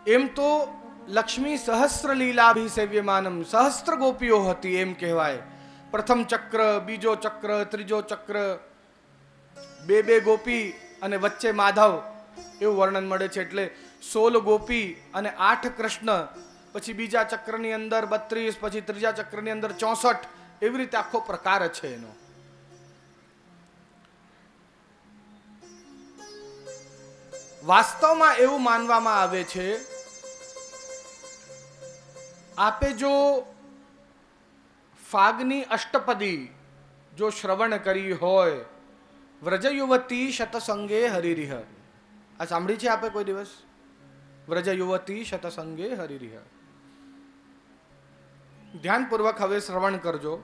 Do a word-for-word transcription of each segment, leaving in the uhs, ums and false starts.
M तो लक्ष्मी सहस्र लीलाभिसेव्यमानम सहस्त्र गोपीओ हती एम कहेवाय। प्रथम चक्र, बीजो चक्र, त्रीजो चक्र, बे बे गोपी अने वच्चे माधव एवं वर्णन मळे छे। एटले सोल गोपी अने आठ कृष्ण, पछी बीजा चक्रनी अंदर बत्रीस, पछी त्रीजा चक्रनी अंदर चौसठ, एवी रीते आखो प्रकार छे एनो। वास्तव में एवं मानवामां आवे छे, आपे जो फागनी अष्टपदी जो श्रवण करी होय, व्रज युवती शतसंगे हरिरिह, आ सांभळी छे आपे कोई दिवस? व्रज युवती शतसंगे हरिरिह। ध्यानपूर्वक हवे श्रवण करजो।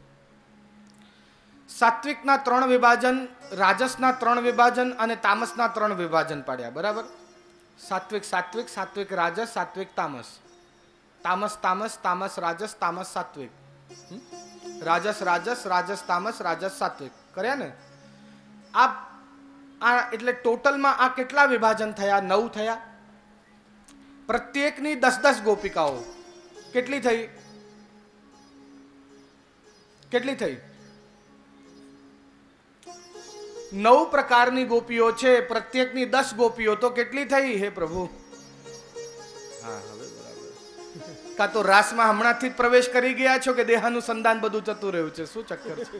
सात्विकना त्रण विभाजन, राजसना त्रण विभाजन अने तामसना त्रण विभाजन पाड्या, बराबर? सात्विक सात्विक, सात्विक राजस, सात्विक तामस, तामस तामस, तामस राजस, तामस सात्विक, राजस राजस, राजस तामस, राजस सात्विक कर्या ने? आप आ एटले टोटल में आ केटला विभाजन थया? नौ थया। प्रत्येकनी दस दस गोपिकाओ केटली थई? केटली थई? नौ प्रकारनी गोपीओ छे, प्रत्येकनी दस गोपीओ, तो केटली थई हे प्रभु? हाँ, हवे बराबर। का तो रास में हमणाथी प्रवेश करी गया छो के देहानुसंधान बधुं जतुं रह्युं छे? शुं चक्कर छे?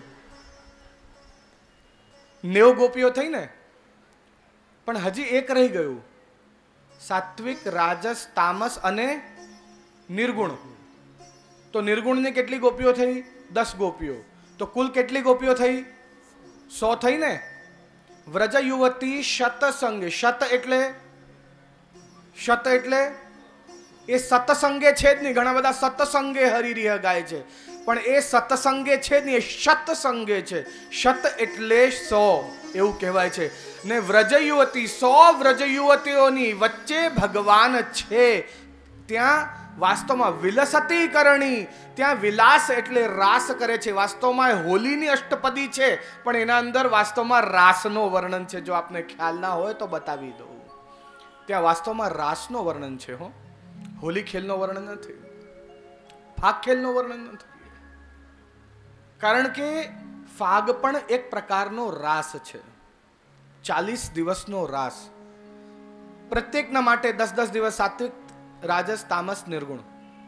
नेव गोपीओ थई ने, पण हजी एक रही गयुं, सात्विक, राजस, तामस अने निर्गुण। तो निर्गुण ने केटली गोपीओ थई? दस गोपीओ। तो कुल केटली गोपीओ थई? सौ थई ने। व्रज युवती शत संगे, शत एटले शत एटले ए सतसंगे छे ज नहीं। घणा बधा सतसंगे हरिरिह गाय छे, पण ए सतसंगे छे नहीं, ए शतसंगे छे। शत एटले सौ एवं कहेवाय छे ने। व्रज युवती, सौ व्रज युवतीओनी वच्चे भगवान छे। त्या वास्तव में विलसती करणी, त्या विलास एटले रास करे छे। वास्तव में होली नी अष्टपदी छे, पण एना अंदर वास्तव में रास नो वर्णन छे। जो आपने ख्याल ना होय तो बतावी दो, त्या वास्तव में रास नो वर्णन छे। हो, होली खेल नो वर्णन नथी, फाग खेल नो वर्णन नथी। कारण के फाग पण एक प्रकारनो रास छे, चालीस दिवस नो रास। प्रत्येक ना माटे दस दस दिवस सात्विक, राजस, तामस, निर्गुण।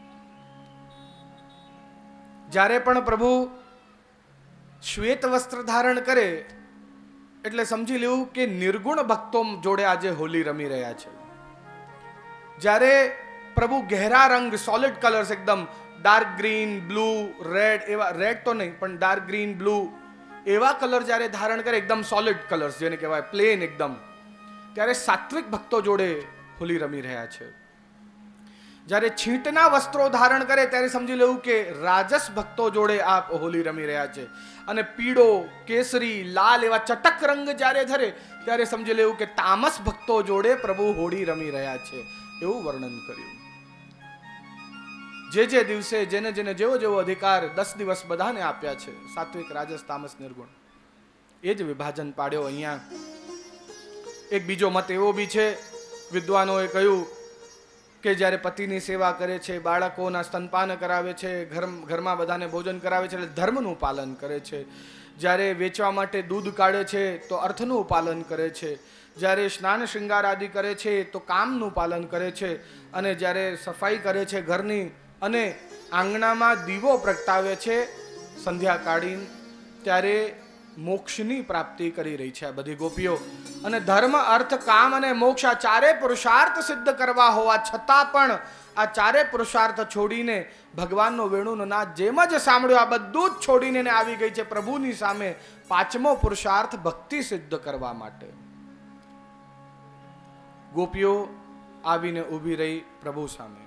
जारे पण प्रभु श्वेत वस्त्र धारण करे एटले समझी लेवुं के निर्गुण भक्तो जोड़े आजे होली रमी रह्या छे। जारे प्रभु गहरा रंग, सॉलिड कलर्स, एकदम डार्क ग्रीन, ब्लू, रेड, एवा रेड तो नहीं पण डार्क ग्रीन, ब्लू एवा कलर जारे धारण करे, एकदम सॉलिड कलर्स जेने कहेवाय प्लेन एकदम, त्यारे सात्विक भक्तो जोड़े होली रमी रह्या छे। जारे छींटना वस्त्रो धारण करे त्यारे समझी लेवुं के राजस भक्तो जोड़े आप होली रमी रह्या छे। अने पीड़ो, केसरी, लाल एवा चटक रंग जारे धरे त्यारे समझी लेवुं के तामस भक्तो जोड़े प्रभु होली रमी रह्या छे, एवुं वर्णन कर्युं। जे जे दिवसे जेने जेने जेवो जेवो अधिकार दस दिवस बधाने आप्या छे, सात्विक, राजस, तामस, निर्गुण, ए ज विभाजन पाड्यो अहींया। एक बीजो मत एवो बी छे, विद्वानोए कह्युं के ज्यारे पतिनी सेवा करे छे, बाळकोना स्तनपान करावे छे, घर घरमां बधाने भोजन करावे छे એટલે ધર્મનું પાલન કરે છે। જ્યારે વેચવા માટે દૂધ કાઢે છે તો અર્થનું પાલન કરે છે। જ્યારે સ્નાન શૃંગાર આદિ કરે છે તો કામનું પાલન કરે છે। અને જ્યારે સફાઈ કરે છે ઘરની અને આંગણામાં દીવો પ્રગટાવે છે સંધ્યા કાઢીને, ત્યારે મોક્ષની પ્રાપ્તિ કરી રહી છે આ બધી ગોપીઓ। અને ધર્મ, અર્થ, કામ અને મોક્ષ આ ચારે પુરુષાર્થ સિદ્ધ કરવા હોવા છતાં પણ આ ચારે પુરુષાર્થ છોડીને ભગવાનનો વેણુનો નાદ જેમ જ સાંભળ્યો, આ બધું જ છોડીને આવી ગઈ છે પ્રભુની સામે પાંચમો પુરુષાર્થ ભક્તિ સિદ્ધ કરવા માટે। ગોપીઓ આવીને ઊભી રહી પ્રભુ સામે।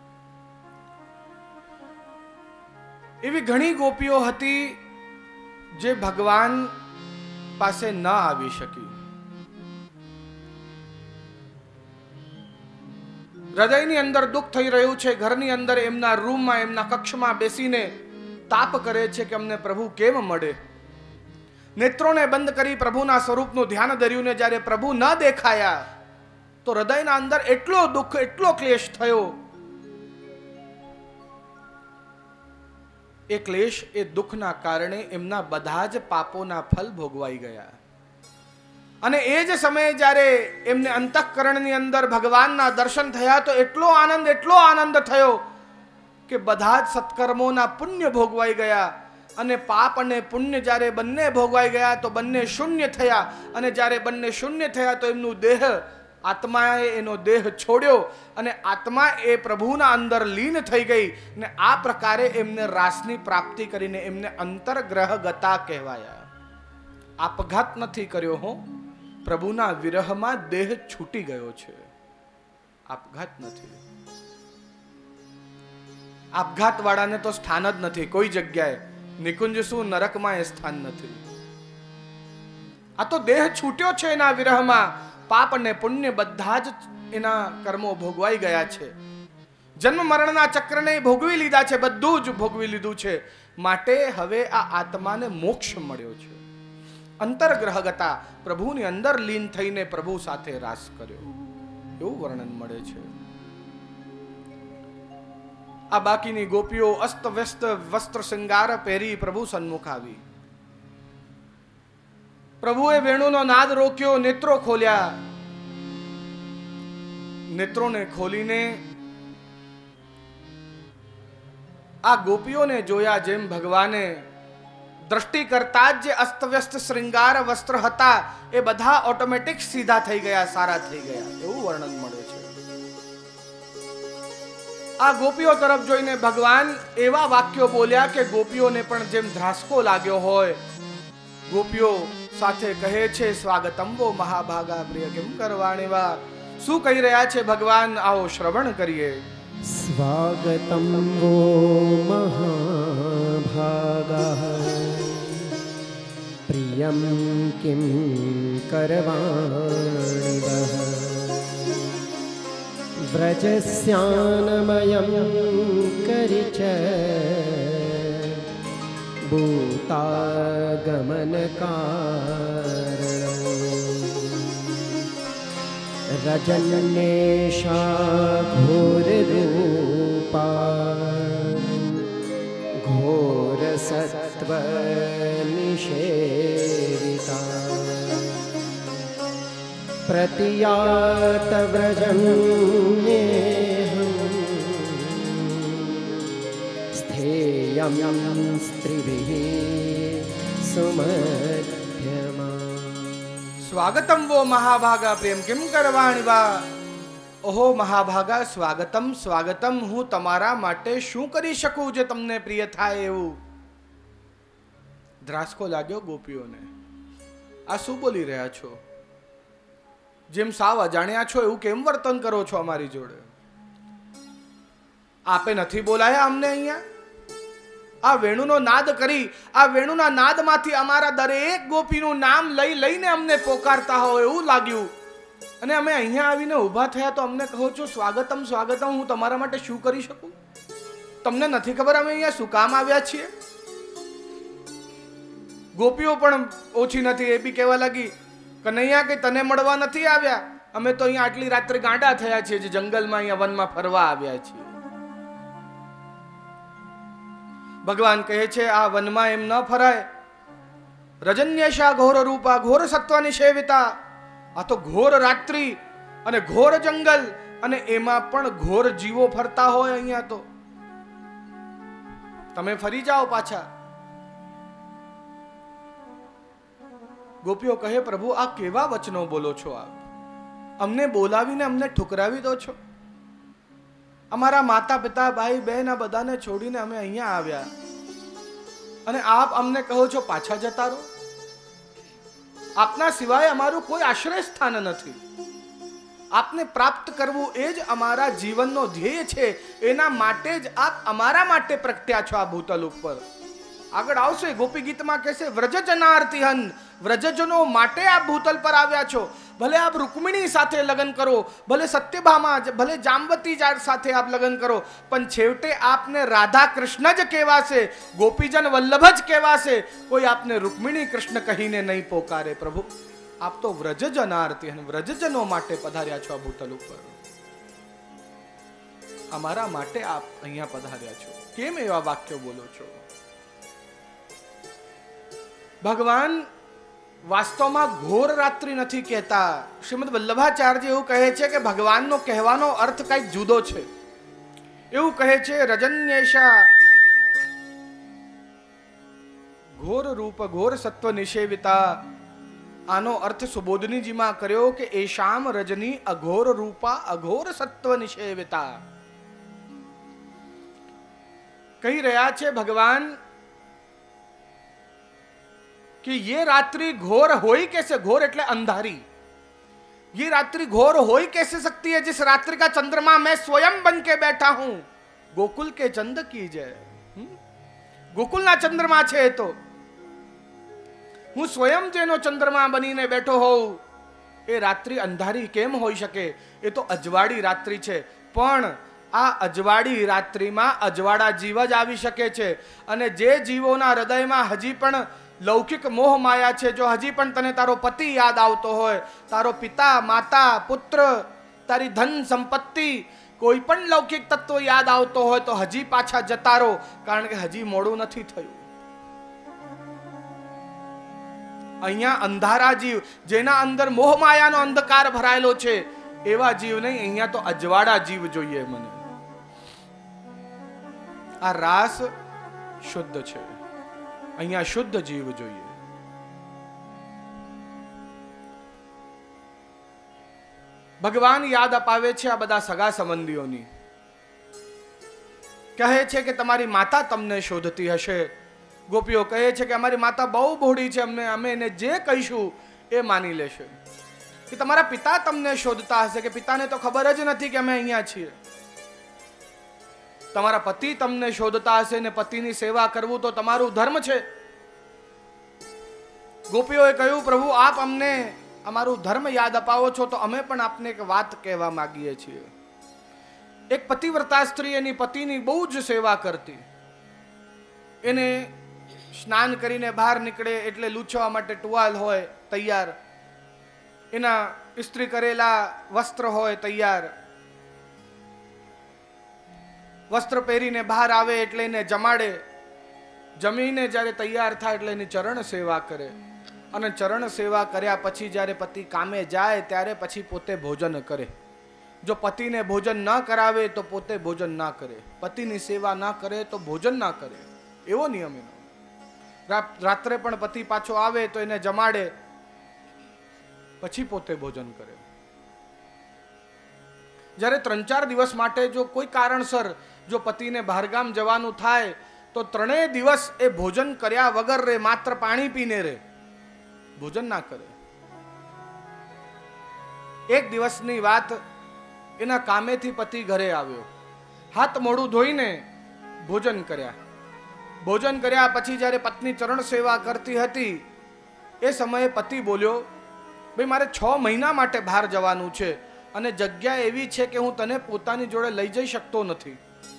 એવી ઘણી ગોપીઓ હતી જે ભગવાન પાસે ન આવી શકી। હૃદયની અંદર દુઃખ થઈ રહ્યું છે, ઘરની અંદર એમના રૂમમાં, એમના કક્ષમાં બેસીને તાપ કરે છે કે અમને પ્રભુ કેમ મળે। નેત્રોને બંધ કરી પ્રભુના સ્વરૂપનું ધ્યાન ધર્યું ને જ્યારે પ્રભુ ન દેખાયા તો હૃદયના અંદર એટલો દુઃખ, એટલો ક્લેશ થયો. એ ક્લેશ, એ દુઃખના કારણે એમના બધા જ પાપોના ફલ ભોગવાઈ ગયા. અને એ જ સમયે જ્યારે એમને અંતઃકરણની અંદર ભગવાનના દર્શન થયા તો એટલો આનંદ, એટલો આનંદ થયો કે બધા જ સત્કર્મોના પુણ્ય ભોગવાઈ ગયા. અને પાપ અને પુણ્ય જ્યારે બંને ભોગવાઈ ગયા તો બંને શૂન્ય થયા. અને જ્યારે બંને શૂન્ય થયા તો એમનું દેહ, આત્માએ એનો દેહ છોડ્યો અને આત્મા એ પ્રભુના અંદર લીન થઈ ગઈ. ને આ પ્રકારે એમને રાસની પ્રાપ્તિ કરીને એમને અંતર્ગ્રહ ગતા કહેવાયા. આપઘાત નથી કર્યો હો, પ્રભુના વિરહમાં દેહ છૂટી ગયો છે, આપઘાત નથી. આપઘાત વાળાને તો સ્થાન જ નથી કોઈ જગ્યાએ. નિકુંજ શું, નરકમાં એ સ્થાન નથી. આ તો દેહ છૂટ્યો છે એના વિરહમાં. પાપ અને પુણ્ય બધા જ એના કર્મો ભોગવાઈ ગયા છે. જન્મ મરણના ચક્રને ભોગવી લીધા છે, બધું જ ભોગવી લીધું છે. માટે હવે આ આત્માને મોક્ષ મળ્યો છે. અંતર્ગ્રહગતા, પ્રભુની અંદર લીન થઈને પ્રભુ સાથે રાસ કર્યો, એવું વર્ણન મળે છે. આ બાકીની ગોપીઓ અસ્તવ્યસ્ત વસ્ત્ર શૃંગાર પહેરી પ્રભુ સન્મુખ આવી. પ્રભુએ વેણુનો નાદ રોક્યો, નેત્રો ખોલ્યા. નેત્રોને ખોલીને આ ગોપીઓને જોયા. જેમ ભગવાને દ્રષ્ટિ કરતા જ જે અસ્તવ્યસ્ત શૃંગાર વસ્ત્ર હતા એ બધા ઓટોમેટિક સીધા થઈ ગયા, સારા થઈ ગયા, એવું વર્ણન મળે છે. આ ગોપીઓ તરફ જોઈને ભગવાન એવા વાક્યો બોલ્યા કે ગોપીઓને પણ જેમ ધ્રાસકો લાગ્યો હોય. ગોપીઓ સાથે કહે છે, સ્વાગતમ વો મહાભાગા પ્રિય કેમ કરવાણી વા. શું કહી રહ્યા છે ભગવાન, આવો શ્રવણ કરીએ. સ્વાગતમ વો મહાભાગા પ્રિયમ કિમ કરવાણી વા. વ્રજસ્યાનમયં કરીચ ભૂતાગમનકારણ રજન્યેષા ઘોરરૂપા ઘોરસત્વનિષેવિતા પ્રતિયાત વ્રજં સ્થેયં સ્ત્રીભિઃ સુમધ્યમા. સ્વાગતમ વો મહાભાગા પ્રેમ કેમ કરવાણી વા. ઓહો મહાભાગા, સ્વાગતમ સ્વાગતમ, હું તમારા માટે શું કરી શકું જે તમને પ્રિય થાય એવું. ધ્રાસકો લાગ્યો ગોપીઓને. આ શું બોલી રહ્યા છો? જેમ સાવ અજાણ્યા છો એવું કેમ વર્તન કરો છો અમારી જોડે? આપે નથી બોલાયા અમને અહીંયા? આ વેણુનો નાદ કરી, આ વેણુના નાદમાંથી અમારા દરેક ગોપીનું નામ લઈ લઈને અમને પોકારતા હોય એવું લાગ્યું. અને અમે અહીંયા આવીને ઊભા થયા તો અમને કહો છો સ્વાગતમ સ્વાગતમ. હું તમારા માટે શું કરી શકું? તમને નથી ખબર અમે અહીંયા શું કામ આવ્યા છીએ? ગોપીઓ પણ ઓછી નથી. એ બી કહેવા લાગી, કનૈયા કે તને મળવા નથી આવ્યા, અમે તો અહીંયા આટલી રાત્રે ગાંડા થયા છીએ, જે જંગલમાં અહીંયા વનમાં ફરવા આવ્યા છીએ. ભગવાન કહે છે આ વનમાં એમ ન ફરાય. રજન્યેષા ઘોર રૂપા ઘોર સત્વની સેવિતા. આ તો ઘોર રાત્રિ અને ઘોર જંગલ, અને એમાં પણ ઘોર જીવો ફરતા હોય અહીંયા. તો તમે ફરી જાઓ પાછા. ગોપીઓ કહે, પ્રભુ આ કેવા વચનો બોલો છો આપ? અમને બોલાવીને અમને ઠુકરાવી દો છો. અમારા માતા પિતા ભાઈ બહેન આ બધાને છોડીને અમે અહીંયા આવ્યા, અને આપ અમને કહો છો પાછા જતા રહો. આપના સિવાય અમારું કોઈ આશ્રય સ્થાન નથી. આપને પ્રાપ્ત કરવું એ જ અમારા જીવનનો ધ્યેય છે. એના માટે જ આપ અમારા માટે પ્રગટ્યા છો આ ભૂતલ ઉપર. આગળ આવશે ગોપી ગીતમાં કહેશે, વ્રજજનાર્તિહન, વ્રજજનો માટે આપ ભૂતલ પર આવ્યા છો. ભલે આપ રૂકમિણી સાથે લગ્ન કરો, ભલે સત્યભામા, ભલે જાંબવતી સાથે આપ લગ્ન કરો, પણ છેવટે આપને રાધા કૃષ્ણ જ કહેવાશે, ગોપીજન વલ્લભ જ કહેવાશે. કોઈ આપને રૂકમિણી કૃષ્ણ કહીને નહીં પોકારે. પ્રભુ આપ તો વ્રજ જનાર્થી અને વ્રજજનો માટે પધાર્યા છો આ ભૂતલ ઉપર. અમારા માટે આપ અહીંયા પધાર્યા છો. કેમ એવા વાક્યો બોલો છો? ભગવાન વાસ્તવમાં ઘોર રાત્રિ નથી કહેતા. શ્રીમદ વલ્લભાચાર્ય એવું કહે છે કે ભગવાનનો કહેવાનો અર્થ કંઈક જુદો છે. એવું કહે છે રજન્યેશા ઘોર રૂપ ઘોર સત્વ નિષેવિતા. આનો અર્થ સુબોધનીજીમાં કર્યો કે એશામ રજની અઘોર રૂપા અઘોર સત્વ નિષેવિતા. કહી રહ્યા છે ભગવાન कि ये रात्रि घोर हो ही कैसे? घोर એટલે અંધારી. ये रात्रि घोर हो ही कैसे सकती है जिस रात्रि का चंद्रमा मैं स्वयं बन के बैठा हूं. गोकुल के चंद की जय. गोकुलના ચંદ્રમા છે તો હું સ્વયં જેનો ચંદ્રમા બનીને બેઠો હોઉં. એ રાત્રિ અંધારી કેમ હોઈ શકે? એ તો અજવાળી રાત્રિ છે. પણ આ અજવાળી રાત્રિમાં અજવાળા જીવ જ આવી શકે છે. અને જે જીવોના હૃદયમાં હજી પણ લૌકિક મોહ માયા છે, જો હજી પણ તને તારો પતિ યાદ આવતો હોય, તારો પિતા માતા પુત્ર, તારી ધન સંપત્તિ, કોઈ પણ લૌકિક તત્વ યાદ આવતો હોય તો હજી પાછા જતા રહો, કારણ કે હજી મોડું નથી થયું. અહીંયા અંધારા જીવ, જેના અંદર મોહ માયાનો અંધકાર ભરાયેલો છે, એવા જીવ નહીં, અહીંયા તો અજવાળા જીવ જોઈએ મને. આ રાસ શુદ્ધ છે, અહીંયા શુદ્ધ જીવ જોઈએ. ભગવાન યાદ અપાવે છે આ બધા સગા સંબંધીઓની. કહે છે કે તમારી માતા તમને શોધતી હશે. ગોપીઓ કહે છે કે અમારી માતા બહુ ભોળી છે, અમને અમે એને જે કહીશું એ માની લેશે. કે તમારા પિતા તમને શોધતા હશે, કે પિતાને તો ખબર જ નથી કે અમે અહીંયા છીએ. તમારા પતિ તમને શોધતા હશે ને પતિની સેવા કરવું તો તમારું ધર્મ છે. ગોપીઓએ કહ્યું પ્રભુ આપ અમને અમારું ધર્મ યાદ અપાવો છો તો અમે પણ આપને એક વાત કહેવા માંગીએ છીએ. એક પતિવ્રતા સ્ત્રી એની પતિની બહુ જ સેવા કરતી. એને સ્નાન કરીને બહાર નીકળે એટલે લૂછવા માટે ટુવાલ હોય તૈયાર, એના ઇસ્ત્રી કરેલા વસ્ત્ર હોય તૈયાર, વસ્ત્ર પહેરીને બહાર આવે એટલે એને જમાડે, જમીને જ્યારે તૈયાર થાય એટલે એની ચરણ સેવા કરે, અને ચરણ સેવા કર્યા પછી જ્યારે પતિ કામે જાય ત્યારે પછી પોતે ભોજન કરે. જો પતિને ભોજન ન કરાવે તો પોતે ભોજન ના કરે, પતિની સેવા ના કરે તો ભોજન ના કરે, એવો નિયમ એનો. રાત્રે પણ પતિ પાછો આવે તો એને જમાડે, પછી પોતે ભોજન કરે. જ્યારે ત્રણ ચાર દિવસ માટે જો કોઈ કારણસર જો પતિને બહારગામ જવાનું થાય તો ત્રણેય દિવસ એ ભોજન કર્યા વગર રે, માત્ર પાણી પીને રે, ભોજન ના કરે. એક દિવસની વાત, એના કામેથી પતિ ઘરે આવ્યો, હાથ મોઢું ધોઈને ભોજન કર્યા. ભોજન કર્યા પછી જ્યારે પત્ની ચરણ સેવા કરતી હતી એ સમયે પતિ બોલ્યો, ભાઈ મારે છ મહિના માટે બહાર જવાનું છે અને જગ્યા એવી છે કે હું તને પોતાની જોડે લઈ જઈ શકતો નથી.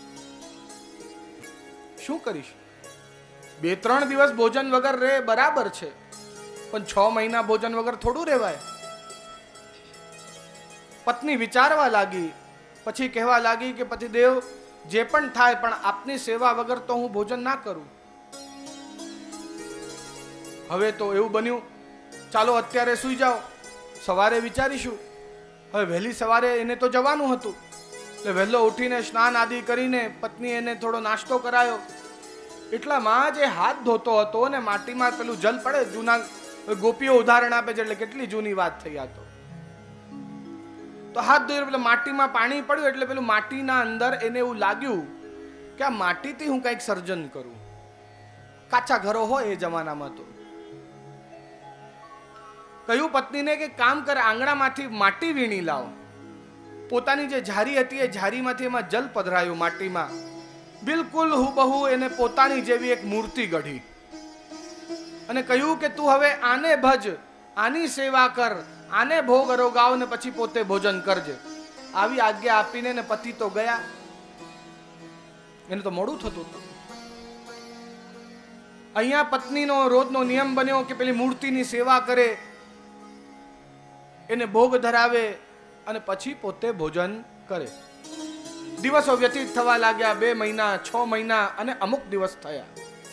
શું કરીશ? બે ત્રણ દિવસ ભોજન વગર રે બરાબર છે, પણ છ મહિના ભોજન વગર થોડું રહેવાય. પત્ની વિચારવા લાગી, પછી કહેવા લાગી કે પતિદેવ જે પણ થાય પણ આપની સેવા વગર તો હું ભોજન ના કરું. હવે તો એવું બન્યું, ચાલો અત્યારે સૂઈ જાઓ, સવારે વિચારીશું. હવે વહેલી સવારે એને તો જવાનું હતું એટલે વહેલો ઉઠીને સ્નાન આદિ કરીને પત્ની એને થોડો નાસ્તો કરાયો. એટલામાં જે હાથ ધોતો હતો ને માટીમાં પેલું જલ પડે, જૂના ગોપીઓ ઉદાહરણ આપે છે એટલે કેટલી જૂની વાત થઈ આ તો. તો હાથ ધોઈ પેલા માટીમાં પાણી પડ્યું એટલે પેલું માટીના અંદર એને એવું લાગ્યું કે આ માટીથી હું કંઈક સર્જન કરું. કાચા ઘરો હોય એ જમાનામાં તો કહ્યું પત્નીને કે કામ કર, આંગણામાંથી માટી વીણી લાવ. પોતાની જે ઝારી હતી એ ઝારીમાંથી એમાં જલ પધરાયું માટીમાં, બિલકુલ હુબહુ એને પોતાની જેવી એક મૂર્તિ ગઢી અને કહ્યું કે તું હવે આને ભજ, આની સેવા કર, આને ભોગ અરોગાવ ને પછી પોતે ભોજન કરજે. આવી આજ્ઞા આપીને ને પતિ તો ગયા. એને તો મોડું થતું હતું. અહીંયા પત્નીનો રોજનો નિયમ બન્યો કે પેલી મૂર્તિની સેવા કરે, એને ભોગ ધરાવે અને પછી પોતે ભોજન કરે. દિવસો વ્યતીત થવા લાગ્યા. બે મહિના, છ મહિના અને અમુક દિવસ થયા.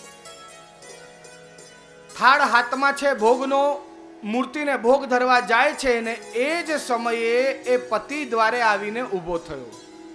થાળ હાથમાં છે ભોગનો, મૂર્તિને ભોગ ધરવા જાય છે ને એ જ સમયે એ પતિ દ્વારે આવીને ઊભો થયો.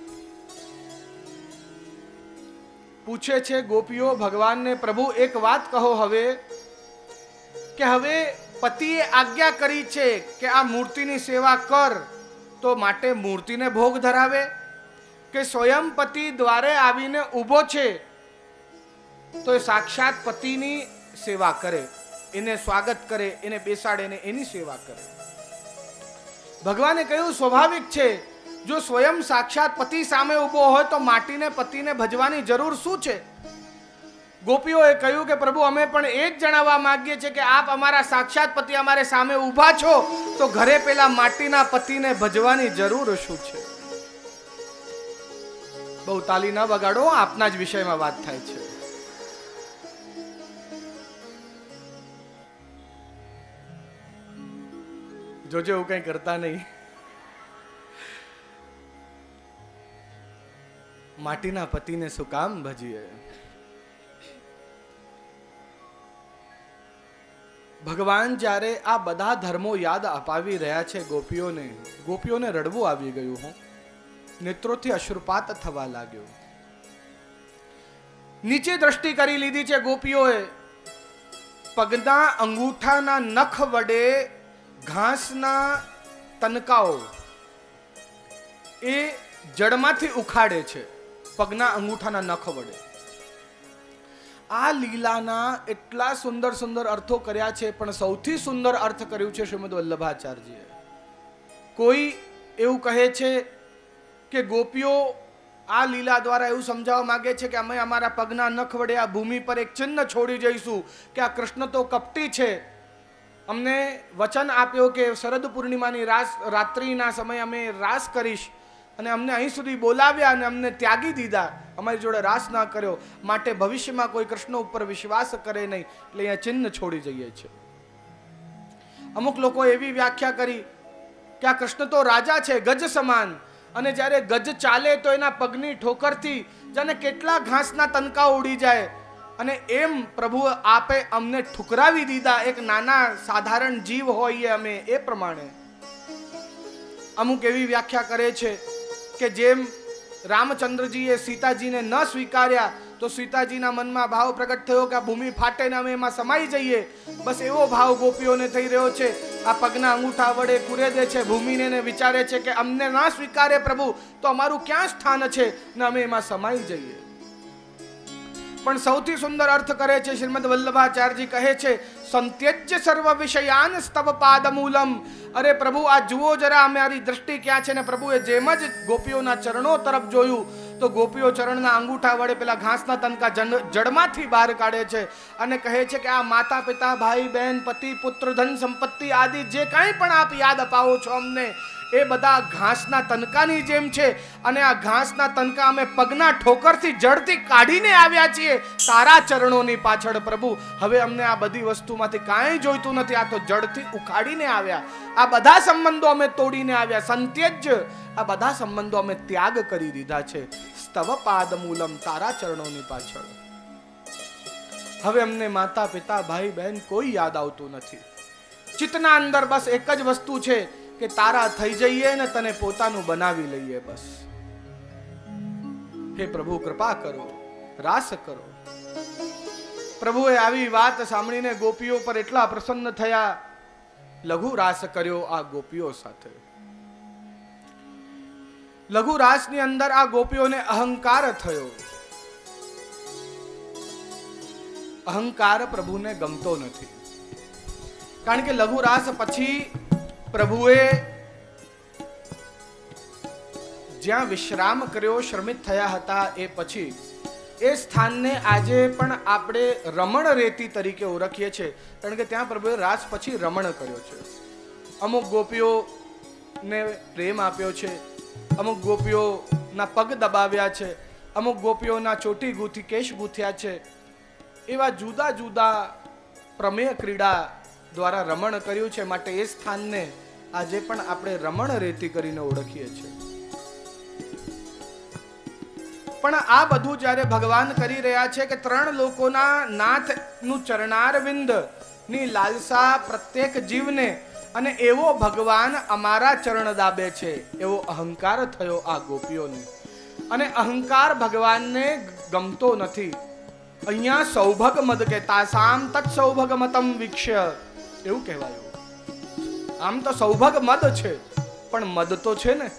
પૂછે છે ગોપીઓ ભગવાનને, પ્રભુ એક વાત કહો હવે, કે હવે પતિએ આજ્ઞા કરી છે કે આ મૂર્તિની સેવા કર, તો માટે મૂર્તિને ભોગ ધરાવે, કે સ્વયં પતિ દ્વારે આવીને ઊભો છે તો એ સાક્ષાત પતિની સેવા કરે, એને સ્વાગત કરે, એને બેસાડે ને એની સેવા કરે. ભગવાને કહ્યું સ્વાભાવિક છે, જો સ્વયં સાક્ષાત પતિ સામે ઊભો હોય તો માટીને પતિને ભજવાની જરૂર શું છે? ગોપીઓએ કહ્યું કે પ્રભુ અમે પણ એ જ જણાવવા માંગીએ છીએ કે આપ અમારા સાક્ષાત પતિ અમારે સામે ઊભા છો તો ઘરે પેલા માટીના પતિને ભજવાની જરૂર શું છે? બહુ તાલી ન વગાડો, આપના જ વિષયમાં વાત થાય છે. જોજો એવું કઈ કરતા નહીં. માટીના પતિને શું કામ ભજીએ? ભગવાન જ્યારે આ બધા ધર્મો યાદ અપાવી રહ્યા છે ગોપીઓને, ગોપીઓને રડવું આવી ગયું. હું નેત્રોથી અશ્રુપાત થવા લાગ્યો. નીચે દ્રષ્ટિ કરી લીધી છે ગોપીઓએ. પગના અંગૂઠાના નખ વડે ઘાસના તનકાઓ એ જડમાંથી ઉખાડે છે, પગના અંગૂઠાના નખ વડે. આ લીલાના એટલા સુંદર સુંદર અર્થો કર્યા છે, પણ સૌથી સુંદર અર્થ કર્યું છે શ્રીમદ વલ્લભાચાર્યજીએ. કોઈ એવું કહે છે કે ગોપીઓ આ લીલા દ્વારા એવું સમજાવવા માંગે છે કે અમે અમારા પગના નખ વડે આ ભૂમિ પર એક ચિહ્ન છોડી જઈશું કે આ કૃષ્ણ તો કપટી છે. અમને વચન આપ્યો કે શરદ પૂર્ણિમાની રાસ રાત્રિના સમયે અમે રાસ કરીશ, અને અમને અહીં સુધી બોલાવ્યા અને અમને ત્યાગી દીધા, અમારી જોડે રાસ ના કર્યો, માટે ભવિષ્યમાં કોઈ કૃષ્ણ ઉપર વિશ્વાસ કરે નહીં, એટલે અહીંયા ચિહ્ન છોડી જઈએ છીએ. અમુક લોકો એવી વ્યાખ્યા કરી કે આ કૃષ્ણ તો રાજા છે, ગજ સમાન, અને જ્યારે ગજ ચાલે તો એના પગની ઠોકરથી જાણે કેટલા ઘાસના તનકા ઉડી જાય, અને એમ પ્રભુ આપે અમને ઠુકરાવી દીધા. એક નાના સાધારણ જીવ હોઈએ અમે, એ પ્રમાણે. અમુક એવી વ્યાખ્યા કરે છે કે જેમ રામચંદ્રજીએ સીતાજીને ન સ્વીકાર્યા તો સીતાજીના મનમાં ભાવ પ્રગટ થયો કે આ ભૂમિ ફાટે ને અમે એમાં સમાઈ જઈએ. બસ એવો ભાવ ગોપીઓને થઈ રહ્યો છે. આ પગના અંગૂઠા વડે કુરેદે છે ભૂમિને ને વિચારે છે કે અમને ના સ્વીકારે પ્રભુ તો અમારું ક્યાં સ્થાન છે ને અમે એમાં સમાઈ જઈએ. પણ સૌથી સુંદર અર્થ કરે છે શ્રીમદ વલ્લભાચાર્યજી કહે છે, સંત્યજ્ય સર્વ વિષયાન સ્તવ પાદમૂલમ. અરે પ્રભુ આ જુઓ જરા અમારી દ્રષ્ટિ ક્યાં છે. ને પ્રભુએ જેમ જ ગોપીઓના ચરણો તરફ જોયું તો ગોપીઓ ચરણના અંગૂઠા વડે પેલા ઘાસના તનકા જડમાંથી બહાર કાઢે છે અને કહે છે કે આ માતા પિતા ભાઈ બહેન પતિ પુત્ર ધન સંપત્તિ આદિ જે કાંઈ પણ આપ યાદ અપાવો છો અમને, એ બધા ઘાસના તનકાની જેમ છે. અને આ ઘાસના તનકા અમે પગના ઠોકરથી જડથી કાઢીને આવ્યા છીએ તારા ચરણોની પાછળ પ્રભુ. હવે અમને આ બધી વસ્તુમાંથી કાંઈ જોઈતું નથી, આ તો જડથી ઉખાડીને આવ્યા. આ બધા સંબંધો અમે તોડીને આવ્યા. સંત્યજ્ય, આ બધા સંબંધો અમે ત્યાગ કરી દીધા છે. સ્તવ પાદમૂલમ, તારા ચરણોની પાછળ. હવે અમને માતા પિતા ભાઈ બહેન કોઈ યાદ આવતું નથી. ચિત્તના અંદર બસ એક જ વસ્તુ છે કે તારા થઈ જઈએ ને તને પોતાનું બનાવી લઈએ બસ. હે પ્રભુ કૃપા કરો, રાસ કરો. પ્રભુએ આવી વાત સાંભળીને ગોપીઓ પર એટલા પ્રસન્ન થયા, લઘુ રાસ કર્યો આ ગોપીઓ સાથે. લઘુ રાસની અંદર આ ગોપીઓને અહંકાર થયો. અહંકાર પ્રભુને ગમતો નથી, કારણ કે લઘુ રાસ પછી પ્રભુએ જ્યાં વિશ્રામ કર્યો, શ્રમિત થયા હતા, એ પછી એ સ્થાનને આજે પણ આપણે રમણ રેતી તરીકે ઓળખીએ છીએ, કારણ કે ત્યાં પ્રભુએ રાસ પછી રમણ કર્યો છે. અમુક ગોપીઓને પ્રેમ આપ્યો છે, અમુક ગોપીઓના પગ દબાવ્યા છે, અમુક ગોપીઓના ચોટી ગૂંથી કેશ ગૂંથ્યા છે. એવા જુદા જુદા પ્રમેય ક્રીડા દ્વારા રમણ કર્યું છે. માટે એ સ્થાનને આજે પણ આપણે રમણ રેતી કરીને ઓળખીએ છીએ. પણ આ બધું જ્યારે ભગવાન કરી રહ્યા છે કે ત્રણ લોકોના નાથનું ચરણારવિંદ ની લાલસા પ્રત્યેક જીવને, અને એવો ભગવાન અમારા ચરણ દાબે છે, એવો અહંકાર થયો આ ગોપીઓને. અને અહંકાર ભગવાનને ગમતો નથી. અહીંયા સૌભગ મદ કે તાસામ તત્ સૌભગ મતમ વીક્ષ્ય એવું કહેવાયું. આમ તો સૌભગ મદ છે, પણ મદ તો છે ને.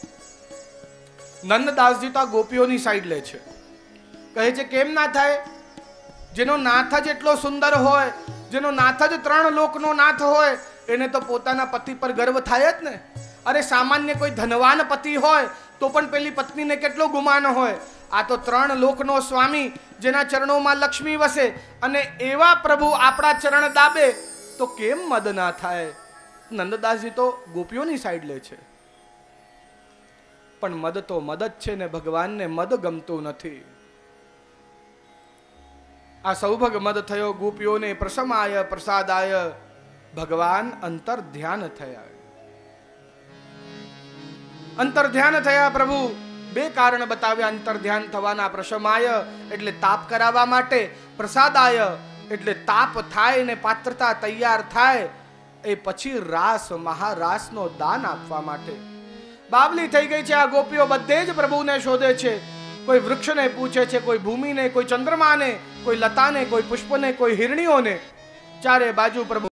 નંદદાસજી તો આ ગોપીઓની સાઈડ લે છે. કહે છે કેમ ના થાય? જેનો નાથ જ એટલો સુંદર હોય, જેનો નાથ જ ત્રણ લોકનો નાથ હોય, એને તો પોતાના પતિ પર ગર્વ થાય જ ને. અરે સામાન્ય કોઈ ધનવાન પતિ હોય તો પણ પેલી પત્નીને કેટલો ગુમાન હોય. આ તો ત્રણ લોકનો સ્વામી, જેના ચરણોમાં લક્ષ્મી વસે, અને એવા પ્રભુ આપણા ચરણ દાબે તો કેમ મદ ના થાય? નંદદાસજી તો ગોપીઓની સાઈડ લે છે. પણ મદ તો મદ જ છે ને, ભગવાનને મદ ગમતું નથી. આ સૌભગ મદ થયો ગોપીઓને, પ્રસમાય પ્રસાદાય ભગવાન અંતર ધ્યાન થયા. અંતર ધ્યાન થયા પ્રભુ. બે કારણ બતાવ્યા અંતર ધ્યાન થવાના. પ્રસમાય એટલે તાપ કરાવવા માટે, પ્રસાદાય એટલે તાપ થાય ને પાત્રતા તૈયાર થાય, એ પછી રાસ મહારાસનો દાન આપવા માટે. બાવલી થઈ ગઈ છે આ ગોપીઓ, બધે જ પ્રભુને શોધે છે. કોઈ વૃક્ષને પૂછે છે, કોઈ ભૂમિને, કોઈ ચંદ્રમાને, કોઈ લતાને, કોઈ પુષ્પને, કોઈ હિરણીઓને. ચારે બાજુ પ્રભુ